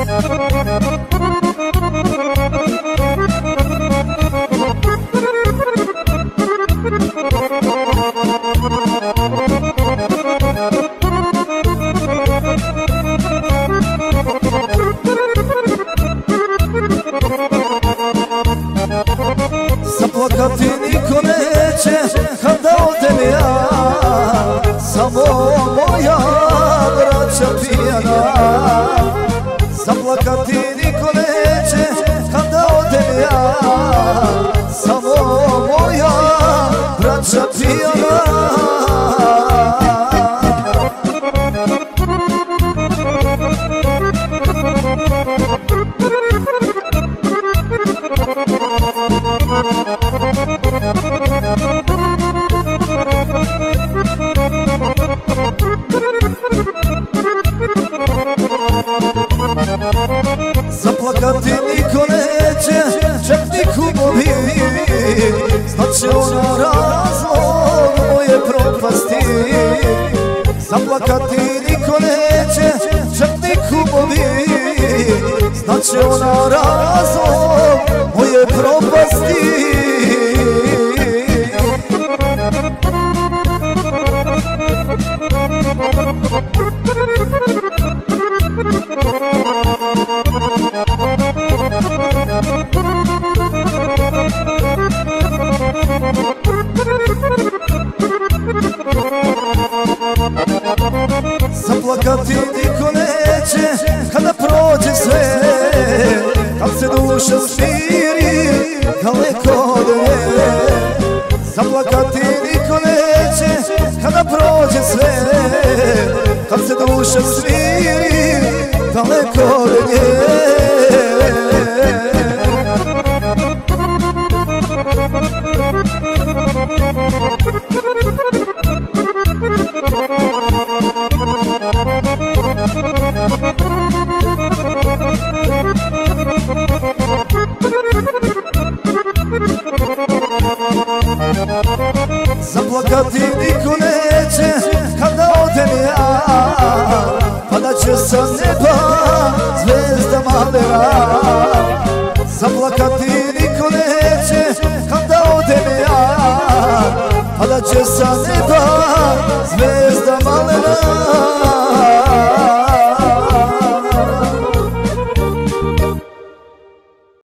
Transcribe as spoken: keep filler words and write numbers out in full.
Zaplakati niko neće kada odem ja, samo moja braća pijana. Zaplakati niko neće kada odem ja, samo moja braća pijana. Zaplakati niko neće, čak ni kumovi, znaće ona razlog moje propasti. Zaplakati niko neće, čak ni kumovi, znaće ona razlog moje propasti. Zaplakati niko neće kada prođe sve, kad se duša smiri daleko od nje. Zaplakati niko neće kada prođe sve, kad se duša smiri daleko od nje. Zaplakati niko neće kada odem ja, padat će sa neba zvezda malena.